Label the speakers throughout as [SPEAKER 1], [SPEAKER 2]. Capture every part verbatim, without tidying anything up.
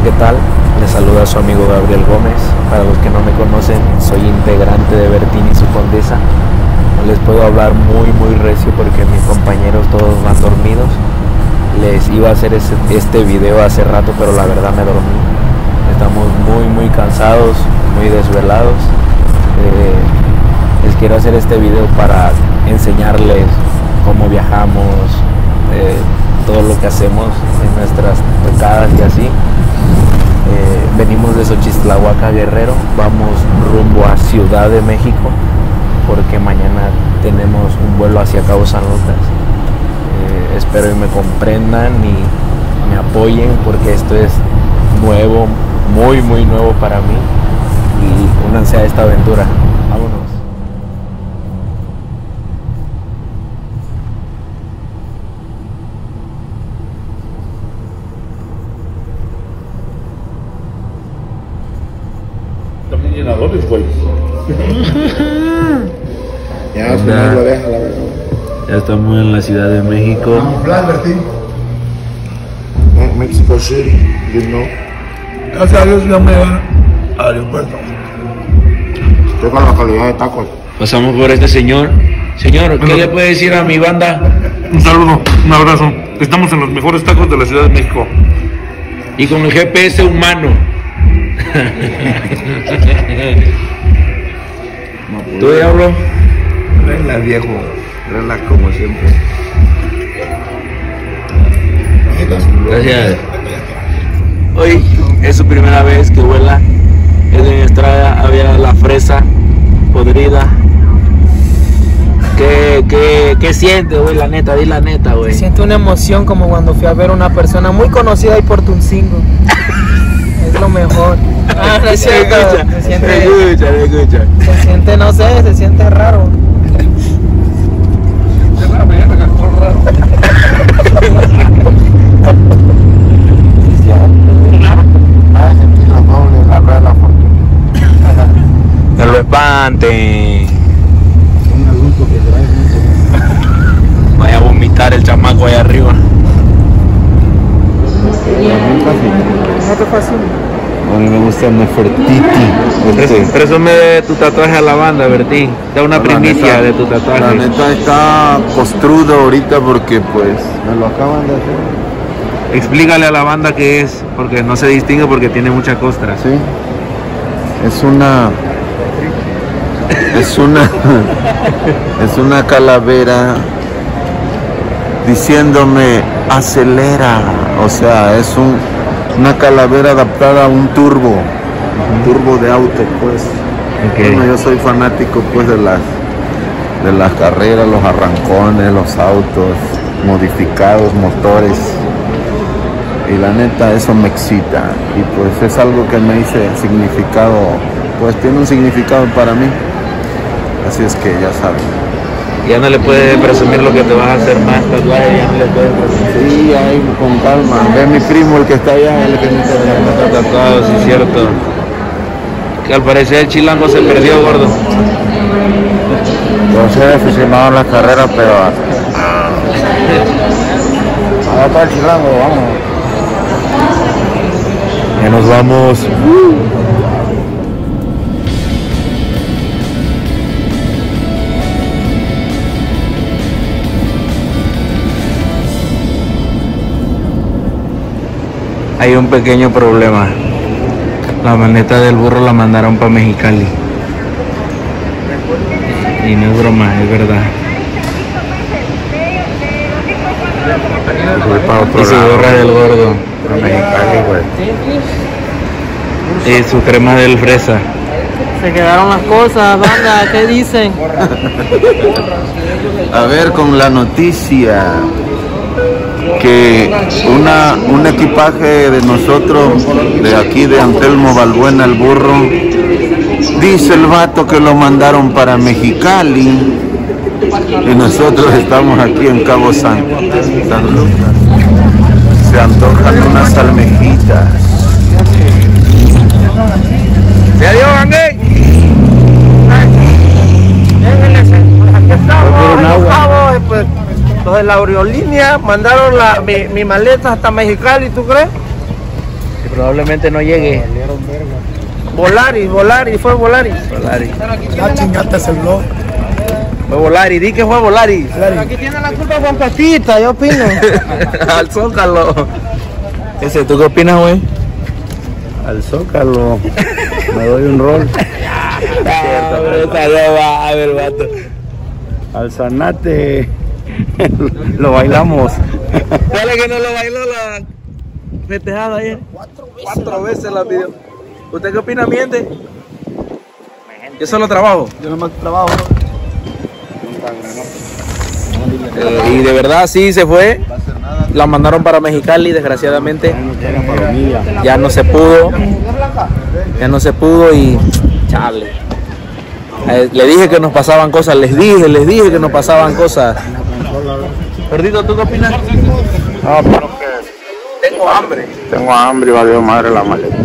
[SPEAKER 1] ¿qué tal? Les saluda su amigo Gabriel Gómez. Para los que no me conocen, soy integrante de Bertín y su Condesa. No les puedo hablar muy muy recio porque mis compañeros todos van dormidos. Les iba a hacer ese, este video hace rato, pero la verdad me dormí. Estamos muy muy cansados, muy desvelados. Eh, les quiero hacer este video para enseñarles cómo viajamos, eh, todo lo que hacemos en nuestras tocadas y así. Eh, venimos de Xochitlahuaca, Guerrero, vamos rumbo a Ciudad de México porque mañana tenemos un vuelo hacia Cabo San Lucas. Eh, espero que me comprendan y me apoyen porque esto es nuevo, muy muy nuevo para mí, y únanse a esta aventura. Vámonos.
[SPEAKER 2] También llenadores, güey.
[SPEAKER 3] Ya, si no lo deja, la verdad.
[SPEAKER 1] Ya estamos en la Ciudad de México.
[SPEAKER 3] Mexico City, you know.
[SPEAKER 2] Gracias a Dios ya me va al aeropuerto.
[SPEAKER 3] Estoy con la calidad de tacos.
[SPEAKER 1] Pasamos por este señor. Señor, ¿qué
[SPEAKER 2] Bueno.
[SPEAKER 1] le puede decir a mi banda?
[SPEAKER 2] Un saludo, un abrazo. Estamos en los mejores tacos de la Ciudad de México.
[SPEAKER 1] Y con el G P S humano. ¿Tú, Diablo?
[SPEAKER 3] Relax, viejo. Relax como siempre.
[SPEAKER 1] Gracias. Hoy es su primera vez que vuela. En la estrada había la fresa podrida. ¿Qué, qué, qué siente, güey? La neta, di la neta, güey.
[SPEAKER 4] Siento una emoción como cuando fui a ver a una persona muy conocida ahí por Tuncingo. Es lo mejor. Ah, no es cierto. Se siente,
[SPEAKER 1] Se escucha, se escucha.
[SPEAKER 4] se siente, no sé, se siente raro.
[SPEAKER 1] No lo espante.
[SPEAKER 3] Un adulto que trae.
[SPEAKER 1] Vaya a vomitar el chamaco allá arriba.
[SPEAKER 4] No te fascina.
[SPEAKER 3] A mí me gusta Nefertiti. Este.
[SPEAKER 1] Presume de tu tatuaje a la banda, Bertín. Da una primicia de tu tatuaje.
[SPEAKER 3] La neta está costrudo ahorita porque pues me lo acaban de hacer.
[SPEAKER 1] Explícale a la banda qué es, porque no se distingue porque tiene mucha costra.
[SPEAKER 3] Sí. Es una es una es una calavera diciéndome acelera, o sea, es un una calavera adaptada a un turbo, un turbo de auto, pues.
[SPEAKER 1] Okay.
[SPEAKER 3] Bueno, yo soy fanático pues de las de las carreras, los arrancones, los autos modificados, motores. Y la neta eso me excita y pues es algo que me dice significado, pues tiene un significado para mí, así es que ya saben.
[SPEAKER 1] Ya no le puedes presumir lo que te vas a hacer más tatuajes, ya no le puedes presumir.
[SPEAKER 3] Sí, ahí con calma, ve mi primo el que está allá, el que me está
[SPEAKER 1] Está tatuado, sí es cierto. Que al parecer el chilango se perdió, gordo.
[SPEAKER 3] Yo soy aficionado a las carreras, pero allá está el chilango, vamos.
[SPEAKER 1] Ya nos vamos. Hay un pequeño problema. La maneta del burro la mandaron para Mexicali. Y no es broma, es verdad.
[SPEAKER 3] Para otro
[SPEAKER 1] Y su
[SPEAKER 3] lado,
[SPEAKER 1] gorra del gordo.
[SPEAKER 3] para Mexicali, güey.
[SPEAKER 1] Y su crema del fresa.
[SPEAKER 4] Se quedaron las cosas, banda, ¿qué dicen?
[SPEAKER 3] A ver, con la noticia que una, un equipaje de nosotros, de aquí de Antelmo Balbuena, el burro, dice el vato que lo mandaron para Mexicali y nosotros estamos aquí en Cabo San, San Lucas. Se antojan unas almejitas.
[SPEAKER 1] ¡Se adiós, Gangue!
[SPEAKER 4] Aquí estamos, Gustavo, pues, los de la aerolínea mandaron la, mi, mi maleta hasta Mexicali, ¿tú crees?
[SPEAKER 1] probablemente no llegue.
[SPEAKER 4] Volaris, Volaris, fue Volaris.
[SPEAKER 1] Volaris.
[SPEAKER 5] Ah, chingate ese blog.
[SPEAKER 1] Fue Volaris, di que fue Volaris.
[SPEAKER 4] Pero aquí tiene la culpa Juan Patita, yo opino.
[SPEAKER 1] Al Zócalo. Ese, ¿tú qué opinas, güey?
[SPEAKER 3] Al Zócalo. Me doy un rol.
[SPEAKER 1] Ah, pero está lo va a ver, vato.
[SPEAKER 3] Al Zanate. Lo bailamos.
[SPEAKER 1] ¿Sabes que no lo bailó la festejada ayer? Cuatro veces la pidió. ¿Usted qué opina, miente? Yo solo trabajo.
[SPEAKER 5] Yo nomás trabajo.
[SPEAKER 1] Eh, y de verdad sí se fue. La mandaron para Mexicali, desgraciadamente. Ya no se pudo. Ya no se pudo y chale. Eh, le dije que nos pasaban cosas, les dije, les dije que nos pasaban cosas. Perdito, ¿tú qué opinas?
[SPEAKER 3] No, pero que
[SPEAKER 1] Tengo hambre.
[SPEAKER 3] tengo hambre y valió madre la maleta.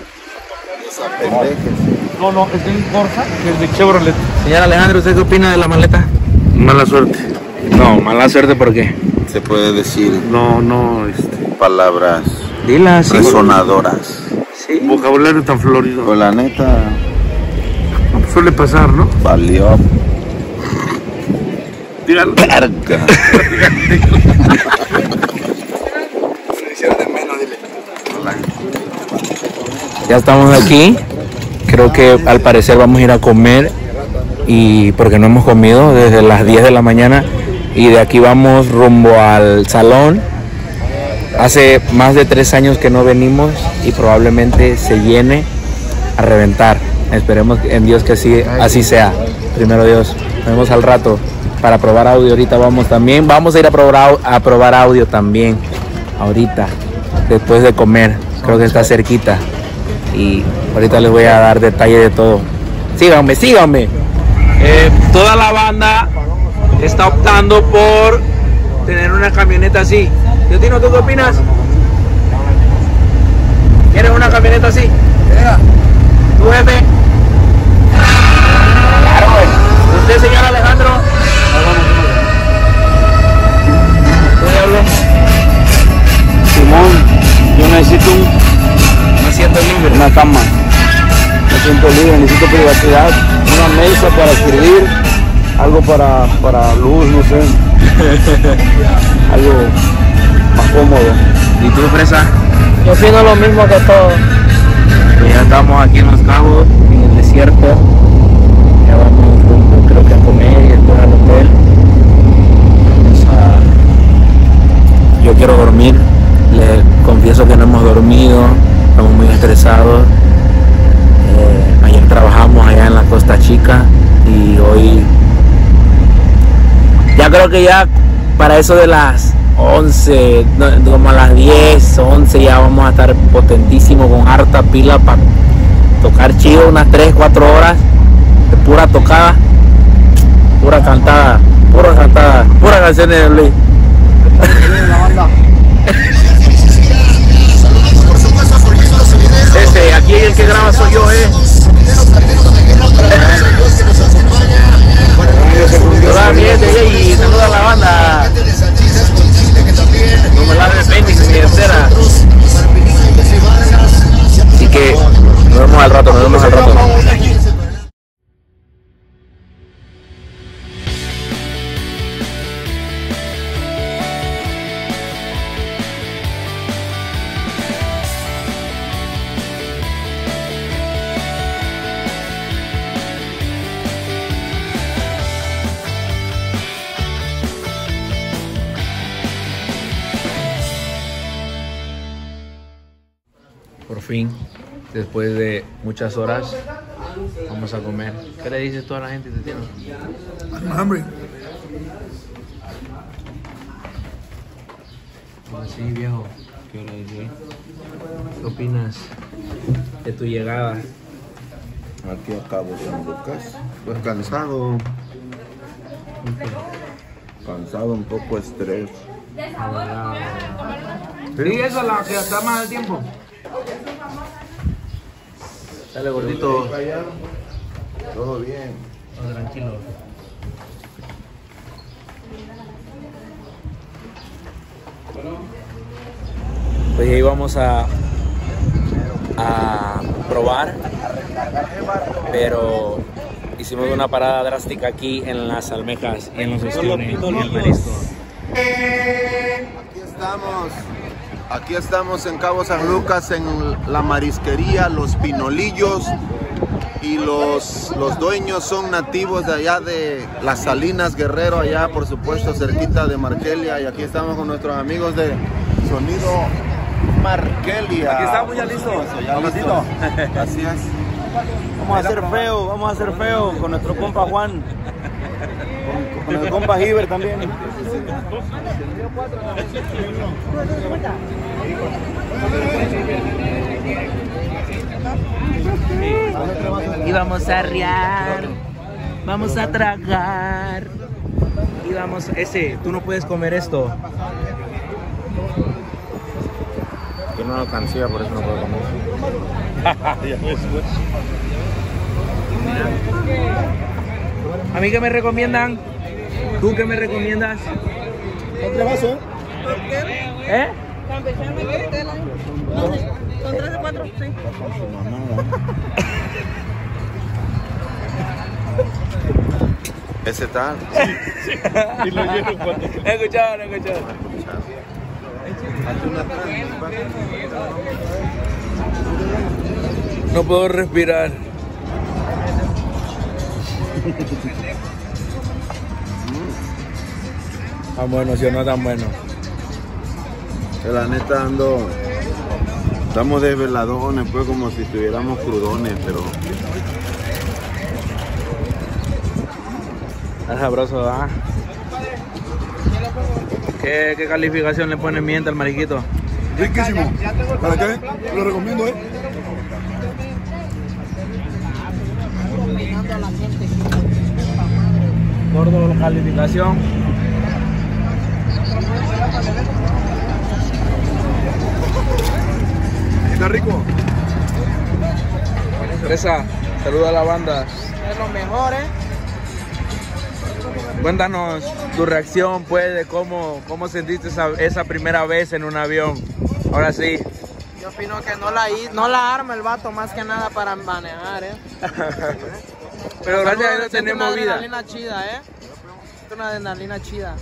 [SPEAKER 2] No, no, es de Corsa, que es de Chevrolet.
[SPEAKER 1] Señor Alejandro, ¿usted qué opina de la maleta?
[SPEAKER 2] Mala suerte.
[SPEAKER 1] No, mala suerte, ¿por qué?
[SPEAKER 3] Se puede decir
[SPEAKER 2] No, no, este.
[SPEAKER 3] palabras
[SPEAKER 1] Dila así.
[SPEAKER 3] resonadoras.
[SPEAKER 1] Sí.
[SPEAKER 2] Vocabulario tan florido.
[SPEAKER 3] Pues la neta,
[SPEAKER 2] Suele pasar, ¿no?
[SPEAKER 3] valió
[SPEAKER 2] Dígalo.
[SPEAKER 3] verga.
[SPEAKER 1] Ya estamos aquí. Creo que al parecer vamos a ir a comer. Y porque no hemos comido desde las diez de la mañana. Y de aquí vamos rumbo al salón. Hace más de tres años que no venimos y probablemente se llene a reventar. Esperemos en Dios que así, así sea. Primero Dios. Nos vemos al rato para probar audio. Ahorita vamos también. Vamos a ir a probar, a probar audio también. Ahorita. Después de comer. Creo que está cerquita. Y ahorita les voy a dar detalle de todo. Síganme, síganme. Eh, toda la banda está optando por tener una camioneta así. Tino, ¿tú qué opinas? ¿Quieres una camioneta así? ¿Tu jefe? Claro, güey. ¿Usted, señor Alejandro? ¿Tú, diablo?
[SPEAKER 3] Simón, yo necesito un,
[SPEAKER 1] Me siento libre.
[SPEAKER 3] una cama. Me siento libre, necesito privacidad, una mesa para escribir, algo para, para luz, no sé. Algo más cómodo.
[SPEAKER 1] ¿Y tú, Fresa?
[SPEAKER 4] Yo opino lo mismo que todos.
[SPEAKER 1] Pues ya estamos aquí en Los Cabos, en el desierto. Ya vamos rumbo, creo que a comer y después al hotel. Vamos a... Yo quiero dormir. Les confieso que no hemos dormido. Estamos muy estresados. Eh, ayer trabajamos allá en la Costa Chica y hoy ya creo que ya para eso de las once, no, como a las diez, once ya vamos a estar potentísimo con harta pila para tocar chido unas tres, cuatro horas de pura tocada, pura cantada, pura cantada, pura canciones de Luis. Este, aquí el que graba soy yo, eh. Saluda a mi gente y saluda a la banda. No me la arrepiento ni entera. Así que nos vemos al rato, nos vemos al rato. Por fin, después de muchas horas, vamos a comer. ¿Qué le dices tú a la gente, Tino?
[SPEAKER 5] I'm hungry.
[SPEAKER 1] Así, viejo. ¿Qué hora es hoy? ¿Qué opinas de tu llegada?
[SPEAKER 3] Aquí acabo San Lucas. Pues cansado. Cansado, un poco estrés.
[SPEAKER 1] Sí, esa es la que está más del tiempo. Dale, gordito.
[SPEAKER 3] Todo bien.
[SPEAKER 1] Oh, tranquilo. Pues ahí vamos a probar, pero hicimos una parada drástica aquí en las almejas y en los ostiones y el marisco.
[SPEAKER 3] Aquí estamos, aquí estamos en Cabo San Lucas en la marisquería Los Pinolillos y los, los dueños son nativos de allá de Las Salinas, Guerrero, allá por supuesto cerquita de Markelia, y aquí estamos con nuestros amigos de Sonido Markelia.
[SPEAKER 6] Aquí estamos ya listos,
[SPEAKER 3] ya listos. Así es.
[SPEAKER 6] Vamos a hacer feo, vamos a hacer feo con nuestro compa Juan, con, con el compa Giver también.
[SPEAKER 1] Y vamos a arriar, vamos a tragar. Y vamos, ese, tú no puedes comer esto. Yo no lo cansía, por eso no puedo comer. ¿A mí qué me recomiendan? ¿Tú qué me recomiendas?
[SPEAKER 5] ¿Otro vaso?
[SPEAKER 1] ¿Eh?
[SPEAKER 4] Con tres de cuatro, sí.
[SPEAKER 3] Ese tal.
[SPEAKER 2] Y lo lleno cuando...
[SPEAKER 1] No he escuchado, no he escuchado. No puedo respirar. Tan bueno, si o no tan bueno.
[SPEAKER 3] Que la neta ando... Estamos desveladones, pues como si estuviéramos crudones, pero...
[SPEAKER 1] Está sabroso, ¿ah? ¿Qué, ¿Qué calificación le pone miente al mariquito?
[SPEAKER 5] Riquísimo. ¿Para qué? Lo recomiendo, ¿eh?
[SPEAKER 1] Gordo, calificación.
[SPEAKER 5] Está rico.
[SPEAKER 1] Fresa, saluda a la banda.
[SPEAKER 4] Es lo mejor, ¿eh?
[SPEAKER 1] Cuéntanos tu reacción, pues, de cómo, cómo sentiste esa, esa primera vez en un avión. Ahora sí.
[SPEAKER 4] Yo opino que no la, no la arma el vato más que nada para manejar, ¿eh?
[SPEAKER 1] Pero gracias a Dios
[SPEAKER 4] Siente
[SPEAKER 1] tenemos
[SPEAKER 4] una
[SPEAKER 1] vida.
[SPEAKER 4] adrenalina chida, ¿eh? Es una adrenalina chida.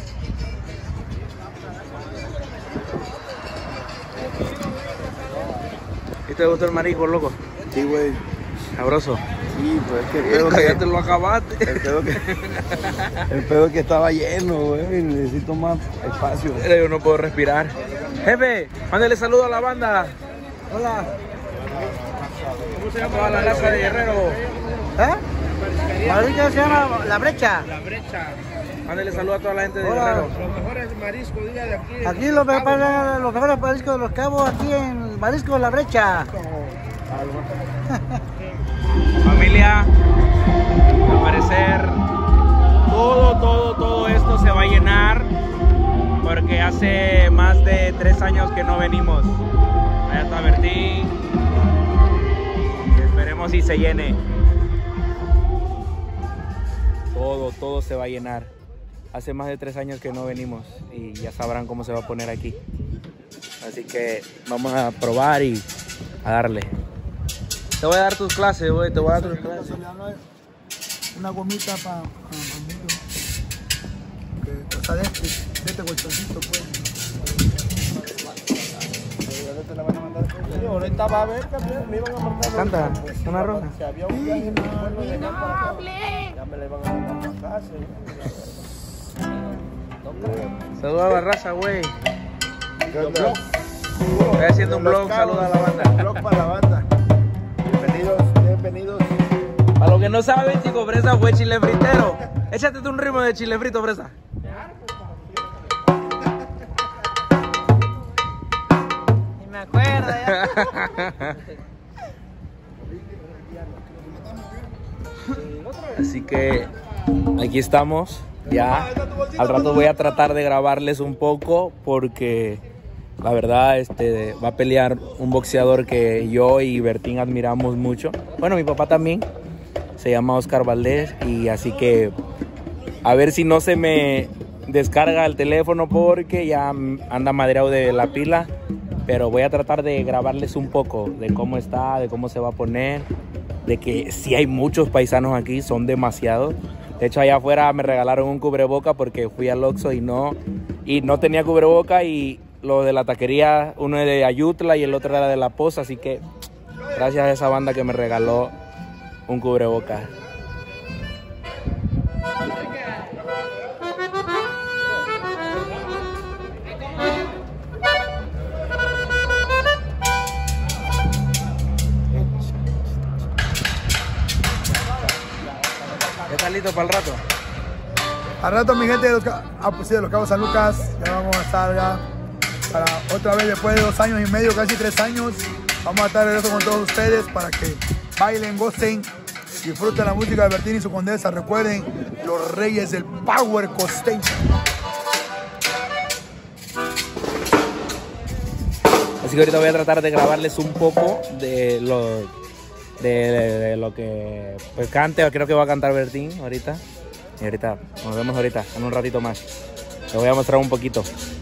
[SPEAKER 1] ¿Y te gustó el marisco, loco?
[SPEAKER 3] Sí, güey.
[SPEAKER 1] Sabroso.
[SPEAKER 3] Sí, pues es que el
[SPEAKER 1] Sí,
[SPEAKER 3] pedo
[SPEAKER 1] ya
[SPEAKER 3] que...
[SPEAKER 1] te lo acabaste.
[SPEAKER 3] El pedo que... El pedo que estaba lleno, güey. Necesito más espacio.
[SPEAKER 1] Yo no puedo respirar. Jefe, mándale saludo a la banda.
[SPEAKER 4] Hola.
[SPEAKER 1] ¿Cómo se llama la raza de Guerrero?
[SPEAKER 4] ¿Eh? Ahorita se llama La Brecha.
[SPEAKER 1] La Brecha. Mándale saludo a toda la gente de
[SPEAKER 4] Hola.
[SPEAKER 1] Guerrero.
[SPEAKER 2] Los mejores mariscos, diga, de aquí.
[SPEAKER 4] Aquí los mejores, los mejores mariscos de Los Cabos, aquí en Marisco La Brecha.
[SPEAKER 1] Familia, al parecer todo, todo, todo esto se va a llenar porque hace más de tres años que no venimos. Allá está Bertín. Esperemos si se llene. Todo, todo se va a llenar. Hace más de tres años que no venimos y ya sabrán cómo se va a poner aquí. Así que vamos a probar y a darle. Te voy a dar tus clases, güey, te voy a dar tus clases.
[SPEAKER 5] Una gomita para amigo. O sea, de este, de este colchoncito, pues.
[SPEAKER 6] Ahorita va a ver, campeón, me iban a mandar.
[SPEAKER 1] Canta, una roja.
[SPEAKER 6] Si había un viaje, me acuerdo de allá para acá, ya me la iban a mandar para casa.
[SPEAKER 1] Saluda a la raza, güey. Estoy haciendo un vlog, saluda a la banda.
[SPEAKER 6] Un vlog para la banda. Bienvenidos, bienvenidos.
[SPEAKER 1] Para los que no saben, chico, Fresa fue chile fritero. Échate tú un ritmo de chile frito, Fresa.
[SPEAKER 4] Ni me acuerdo ya.
[SPEAKER 1] Así que aquí estamos. Ya al rato voy a tratar de grabarles un poco porque la verdad este, va a pelear un boxeador que yo y Bertín admiramos mucho. Bueno, mi papá también. Se llama Oscar Valdés y así que a ver si no se me descarga el teléfono porque ya anda madreado de la pila. pero voy a tratar de grabarles un poco de cómo está, de cómo se va a poner, de que sí hay muchos paisanos aquí, son demasiados. De hecho, allá afuera me regalaron un cubreboca porque fui al Oxxo y no, y no tenía cubreboca, y lo de la taquería, uno es de Ayutla y el otro era de La Poza, así que gracias a esa banda que me regaló un cubreboca. ¿Ya está listo para el rato?
[SPEAKER 5] Al rato, mi gente de los, ah, pues sí, de los Cabos San Lucas, ya vamos a estar ya para otra vez después de dos años y medio, casi tres años. Vamos a estar de regreso con todos ustedes para que bailen, gocen, disfruten la música de Bertín y su Condesa. Recuerden, los reyes del Power Costeño.
[SPEAKER 1] Así que ahorita voy a tratar de grabarles un poco de lo, de, de, de lo que pues cante. Creo que va a cantar Bertín ahorita. Y ahorita, nos vemos ahorita, en un ratito más. Les voy a mostrar un poquito.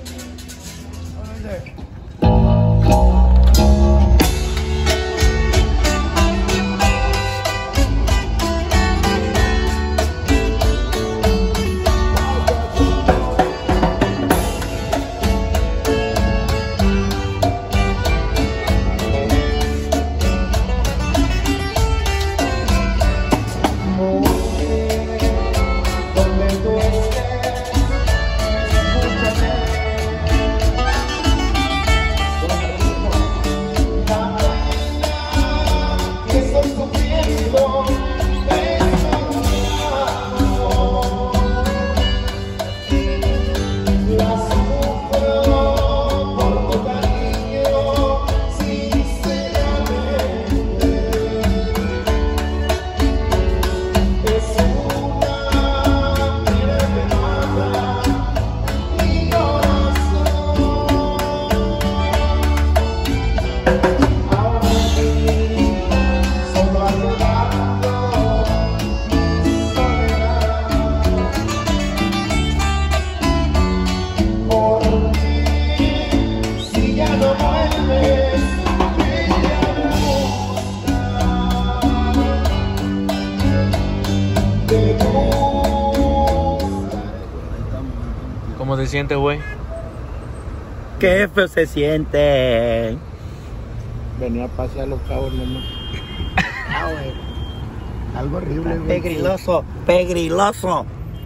[SPEAKER 1] ¿Cómo se siente, güey?
[SPEAKER 6] Qué feo se siente.
[SPEAKER 7] Venía a pasear los cabos, nomás. Ah, güey. Algo horrible, güey.
[SPEAKER 6] Pegriloso, pegriloso.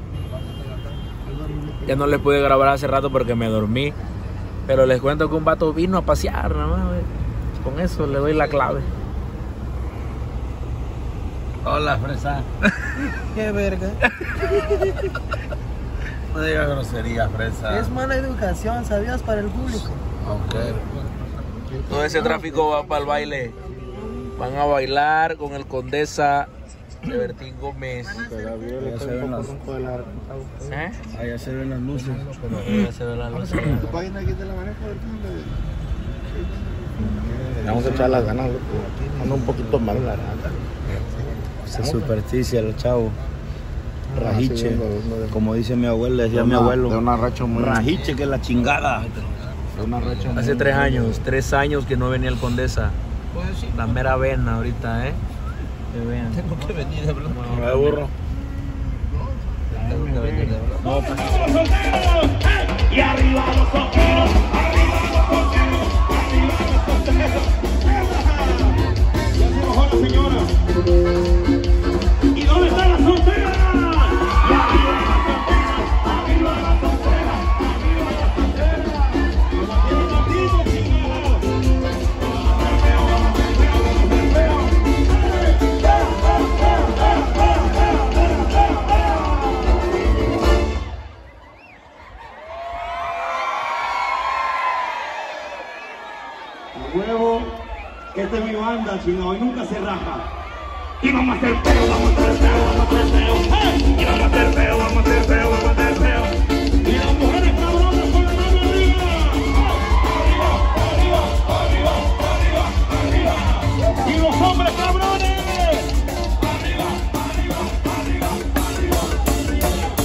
[SPEAKER 1] Ya no les pude grabar hace rato porque me dormí. Pero les cuento que un vato vino a pasear, nada más, güey. Con eso le doy la clave.
[SPEAKER 6] Hola, fresa.
[SPEAKER 4] Qué verga.
[SPEAKER 6] No digas grosería, fresa.
[SPEAKER 4] Es mala educación, ¿sabías? Para el público.
[SPEAKER 6] Okay.
[SPEAKER 1] Todo ese tráfico va para el baile. Van a bailar con el Condesa de Bertín Gómez.
[SPEAKER 6] Allá se ven las,
[SPEAKER 1] ¿Eh?
[SPEAKER 6] allá se ven las luces.
[SPEAKER 1] Allá se ven las luces.
[SPEAKER 7] ¿Tu página aquí te la manejo, Bertín? Vamos a echar las ganas, loco. Ando un poquito mal la rata.
[SPEAKER 6] Se supersticia los chavos. Rajiche,
[SPEAKER 7] sí, vengo, vengo.
[SPEAKER 6] como dice mi abuela, decía
[SPEAKER 7] De
[SPEAKER 6] mi
[SPEAKER 7] una-
[SPEAKER 6] abuelo.
[SPEAKER 7] de una racha muy-
[SPEAKER 6] Rajiche, que es la chingada.
[SPEAKER 7] De una racha
[SPEAKER 1] Hace
[SPEAKER 7] muy-
[SPEAKER 1] tres años, tres años que no venía el Condesa. La mera vena ahorita, ¿eh? Que vean.
[SPEAKER 4] Tengo que venir de verdad.
[SPEAKER 6] No de burro.
[SPEAKER 4] Tengo que venir de verdad.
[SPEAKER 6] No, pues.
[SPEAKER 2] Y arriba los solteros, arriba los solteros, arriba los solteros. Ya se bajó la señora. ¿Y dónde está la soltera? Y arriba la soltera, arriba la soltera, arriba la soltera. Como tiene partido, chingada. Vamos a hacer feo, vamos a hacer feo, vamos a hacer feo. Feo, feo, feo, feo, feo, feo, feo, feo, feo. Huevo, que esta es mi banda, chingado, y nunca se raja. Y vamos a hacer feo, vamos a hacer feo, vamos a hacer feo. ¡Hey! Y vamos a hacer feo, vamos a hacer feo, vamos a hacer feo. Y las mujeres cabronas con la mano arriba. Arriba, arriba, arriba, arriba, arriba. Y los hombres cabrones. Arriba, arriba, arriba, arriba.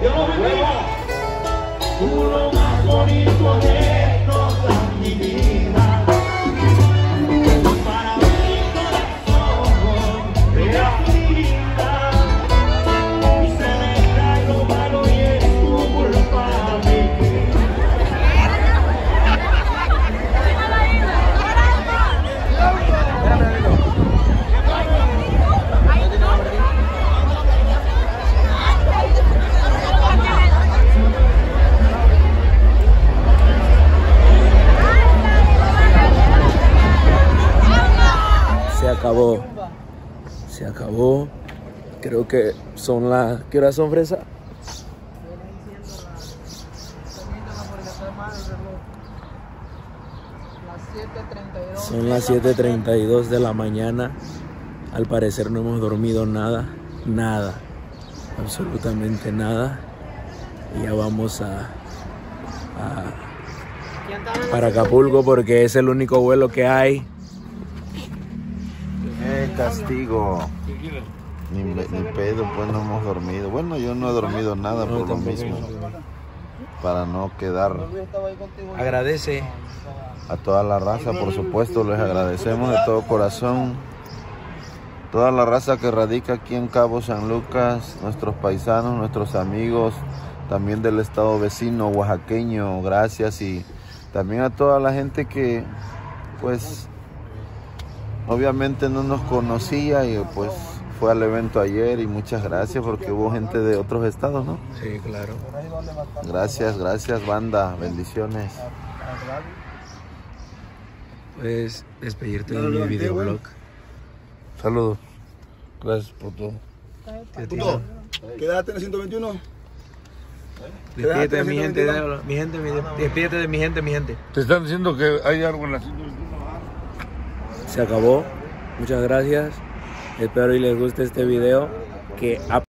[SPEAKER 2] Dios los bendiga. Tú lo más bonito de toda mi vida. Para mi corazón, eres linda. Y se me cae lo malo y es tu culpa.
[SPEAKER 1] Se acabó. Se acabó. Creo que son las... ¿Qué horas son, Fresa? Son las siete treinta y dos de la mañana. Al parecer no hemos dormido nada. Nada. Absolutamente nada. Y ya vamos a... a para Acapulco porque es el único vuelo que hay.
[SPEAKER 3] Eh, castigo. Ni, ni pedo, pues no hemos dormido. Bueno, yo no he dormido nada por lo mismo. Para no quedar.
[SPEAKER 1] Agradece
[SPEAKER 3] a toda la raza, por supuesto, les agradecemos de todo corazón. Toda la raza que radica aquí en Cabo San Lucas, nuestros paisanos, nuestros amigos, también del estado vecino oaxaqueño, gracias. Y también a toda la gente que, pues, obviamente no nos conocía y pues fue al evento ayer, y muchas gracias porque hubo gente de otros estados, ¿no?
[SPEAKER 1] Sí, claro.
[SPEAKER 3] Gracias, gracias, banda, bendiciones.
[SPEAKER 1] Puedes despedirte de mi videoblog.
[SPEAKER 3] Saludos. Gracias por todo.
[SPEAKER 5] Puto, quédate en el ciento veintiuno.
[SPEAKER 1] Despídete de mi gente, de, mi gente, mi, despídete de mi gente, mi gente.
[SPEAKER 3] Te están diciendo que hay algo en la...
[SPEAKER 1] Se acabó. Muchas gracias. Espero y les guste este video que